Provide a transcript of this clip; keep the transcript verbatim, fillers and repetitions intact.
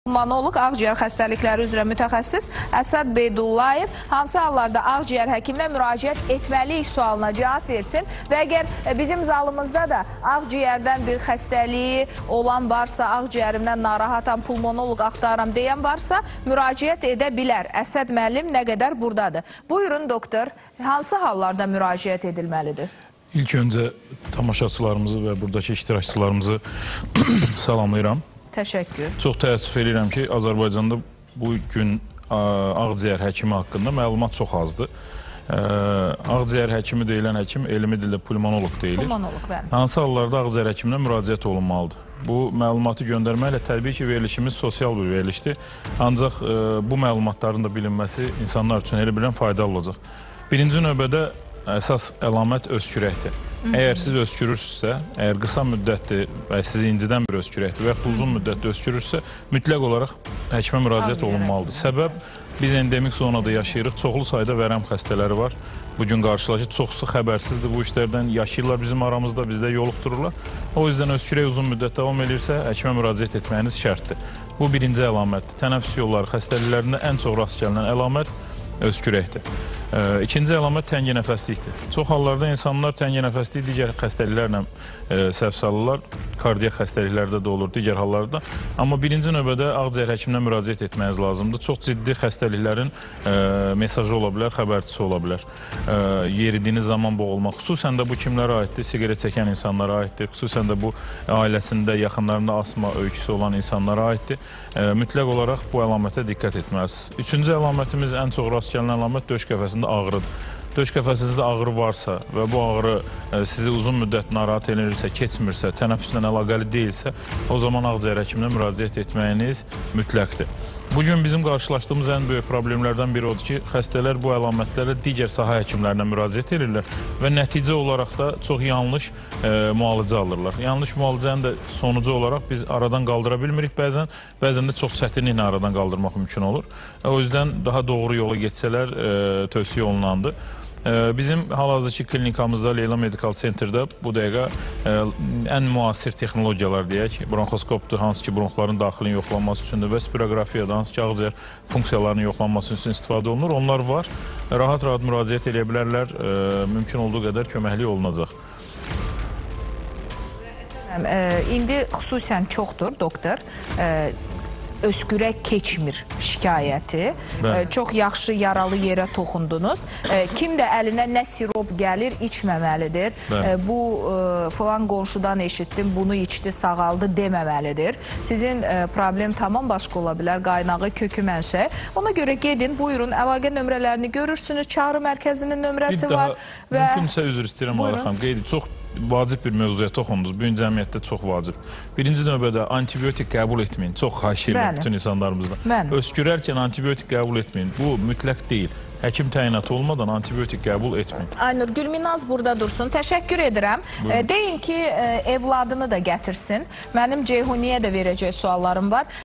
Pulmonoloq, ağciyər xəstəlikləri üzrə mütəxəssis Əsəd Beydullayev hansı hallarda ağciyər həkiminə müraciət etməliyik sualına cavab versin və əgər bizim zalımızda da ağciyərdən bir xəstəliyi olan varsa, ağciyərimdən narahatam, pulmonoloq axtaram deyən varsa müraciət edə bilər. Əsəd müəllim nə qədər buradadır. Buyurun doktor, hansı hallarda müraciət edilməlidir? İlk öncə tamaşaçılarımızı və buradakı iştirakçılarımızı salamlayıram. Təşəkkür. Çox təəssüf edirəm ki, Azərbaycanda bu gün ağciyər həkimi haqqında məlumat çox azdır. Ağciyər həkimi deyilən həkim elmi dildə pulmonoloq deyilir. Pulmonoloq, bəli. Hansı hallarda ağciyər həkiminə müraciət olunmalıdır? Bu məlumatı göndərməklə təbii ki, verilişimiz sosial bir verilişdir. Ancaq bu məlumatların da bilinməsi insanlar üçün elə bilən faydalı olacaq. Birinci növbədə əsas əlamət öskürəkdir. Əgər siz öskürürsünüzsə, əgər qısa müddətdir və sizi incidən bir öskürəkdir və yaxud uzun müddətdə öskürürsə, mütləq olaraq həkimə müraciət olunmalıdır. Səbəb, biz endemik zonada yaşayırıq, çoxlu sayda vərəm xəstələri var. Bugün qarşılaşır, çoxsu xəbərsizdir bu işlərdən, yaşayırlar bizim aramızda, bizdə yoluxdururlar. O yüzden öskürək uzun müddət davam edirsə, həkimə müraciət etməyiniz şərtdir. Bu birinci əlamətdir. Tənəffüs yolları xəstəliklərində ən çox rast gələn əlamət öskürəkdir. İkinci əlamət təngi nəfəslikdir. Çox hallarda insanlar təngi nəfəslik digər xəstəliklərlə səhv salırlar. Kardiyak xəstəliklərdə də olur, digər hallarda. Amma birinci növbədə ağciyər həkiminə müraciət etməniz lazımdır. Çox ciddi xəstəliklərin mesajı ola bilər, xəbərçisi ola bilər. Yeridiyiniz zaman boğulmaq, xüsusən də bu kimlərə aiddir? Siqaret çəkən insanlara aiddir. Xüsusən də bu ailəsində, yaxınlarında asma öyküsü olan insanlara aiddir. Mütləq olaraq bu əlamətə diqqət etməlisiniz. Üçüncü əlamətimiz, ən çox rast gələn əlamət döş qəfəsində ağrıdır. Döş qəfəsinizdə ağrı varsa və bu ağrı sizi uzun müddət narahat edirsə, keçmirsə, tənəffüslə əlaqəli deyilsə, o zaman ağciyər həkiminə müraciət etməyiniz mütləqdir. Bugün bizim qarşılaşdığımız ən böyük problemlərdən biri odur ki, xəstələr bu əlamətlərlə digər sahə həkimlərinə müraciət edirlər və nəticə olaraq da çox yanlış e, müalicə alırlar. Yanlış müalicənin də sonucu olaraq biz aradan qaldıra bilmirik bəzən, bəzən də çox çətinliklə aradan qaldırmaq mümkün olur. O yüzden daha doğru yola geçsələr e, tövsiyə olunandır. Bizim hal-hazırki klinikamızda Leyla Medical Center'da bu dəqiqə ən müasir texnologiyalar deyək, bronxoskopdur, hansı ki bronxların daxilinin yoxlanması üçündür və spirografiyadır, hansı ki ağciyər funksiyalarının yoxlanması üçün istifadə olunur. Onlar var, rahat-rahat müraciət edə bilərlər, mümkün olduğu qədər köməkli olunacaq. İndi xüsusən çoxdur, doktor. Öskürək keçmir şikayəti. Bəli. Çox yaxşı yaralı yerə toxundunuz. Kim də əlinə nə sirop gəlir, içməməlidir. Bəli. Bu falan qonşudan eşitdim, bunu içdi, sağaldı deməməlidir. Sizin problem tamam başqa ola bilər, qaynağı, kökü, mənşə. Ona görə gedin, buyurun, əlaqə nömrələrini görürsünüz, çağrı mərkəzinin nömrəsi bir var. Və... Mümkünsə üzr istəyirəm, Alaxam, qeydi çox vacib bir mövzuya toxundunuz. Bu gün cəmiyyətdə çox vacib. Birinci növbədə antibiotik qəbul etməyin. Çox xahiş edirəm bütün insanlarımızdan. Bəli. Öskürərkən antibiotik qəbul etməyin. Bu mütləq deyil. Həkim təyinatı olmadan antibiotik qəbul etməyin. Aynur Gülminaz burada dursun. Təşəkkür edirəm. Buyurun. Deyin ki, evladını da gətirsin. Mənim Ceyhuniyə də verəcək suallarım var.